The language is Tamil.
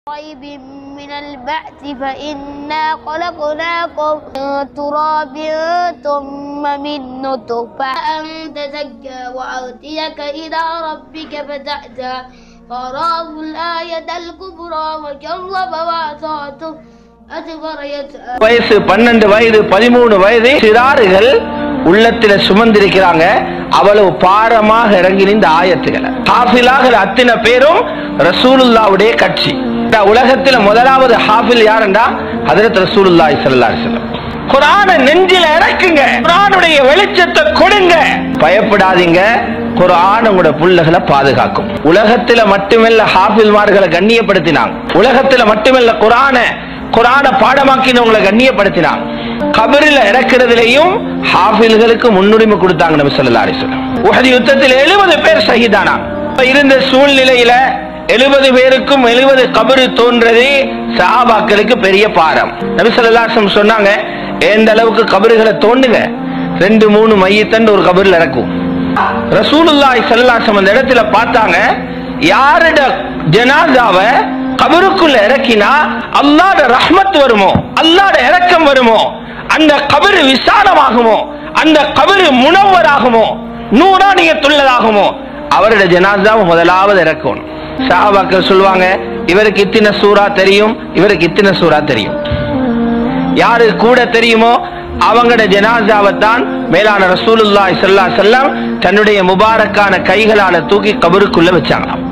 ريب من البعث فإنا خلقناكم من تراب ثم من نطفة أنت تزكى وأهديك إلى ربك فتأتى فراه الآية الكبرى وكذب وعصى வயசு 12 வயது 13 வயது சிறார்கள் உள்ளத்தில சுமந்திருக்கிறாங்க. அவ்வளவு பாரமாக இறங்கி இந்த ஆயத்துக்களை ஹாஃபிலாக அத்தனை பேரும் ரசூலுல்லாவுடைய கட்சி. உலகத்தில் முதலாவது ஹாஃபில் யாருண்டா ஹஜ்ரத் ரசூலுல்லாஹி ஸல்லல்லாஹு அலைஹி வஸல்லம். குர்ஆனை நெஞ்சில இறக்குங்க, குர்ஆனுடைய வெளிச்சத்தை கொடுங்க, பயப்படாதீங்க. குர்ஆன் உங்களோட புள்ளகளை பாதுகாக்கும். உலகத்துல மட்டுமல்ல ஹாஃபில்மார்களை கண்ணியப்படுத்தினாங்க, உலகத்துல மட்டுமல்ல குர்ஆனை பாடமாக்கினவங்களை கண்ணியப்படுத்தினாங்க. கபரில் இறக்கிறதுலையும் ஹாஃபில்களுக்கு முன்னுரிமை கொடுத்தாங்க நபி ஸல்லல்லாஹு அலைஹி வஸல்லம். உஹது யுத்தத்தில் 70 பேர் ஷஹீதானாங்க. இருந்த சூழ்நிலையில 70 பேருக்கும் 70 கபரு தோன்றது சஹாபாக்களுக்கு பெரிய பாரம். நபி ஸல்லல்லாஹு அலைஹி வஸல்லம் சொன்னாங்க, எந்த அளவுக்கு கபறுகளை தோண்டுங்க, 2-3 மையத்தண்டு ஒரு கபரில் இறக்கும். ரசூலுல்லாஹி ஸல்லல்லாஹு அலைஹி வஸல்லம் அந்த இடத்துல பார்த்தாங்க, யாரோட ஜனாசாவை கபருக்குள்ள இறக்கினா அல்லாஹ்வுடைய ரஹ்மத் வருமோ, அல்லாஹ்வுடைய இரக்கம் வருமோ, அந்த கபர் விசாலமாகுமோ, அந்த கபர் முனவ்வராகுமோ, நூறானியத்துள்ளதாகுமோ, அவருடைய ஜனாசாவை முதலாவது இறக்கணும். சஹாபாக்கள் சொல்லுவாங்க, இவருக்கு இத்தனை சூரா தெரியும், இவருக்கு இத்தனை சூரா தெரியும். யாரு கூட தெரியுமோ அவங்களோட ஜனாசாவைத்தான் மேலான ரசூலுல்லாஹி ஸல்லல்லாஹு அலைஹி வஸல்லம் தன்னுடைய முபாரக்கான கைகளால தூக்கி கபருக்குள்ள வச்சாங்க.